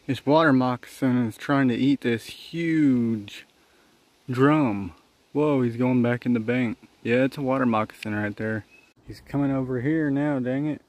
This water moccasin is trying to eat this huge drum. Whoa, he's going back in the bank. Yeah, it's a water moccasin right there. He's coming over here now, dang it.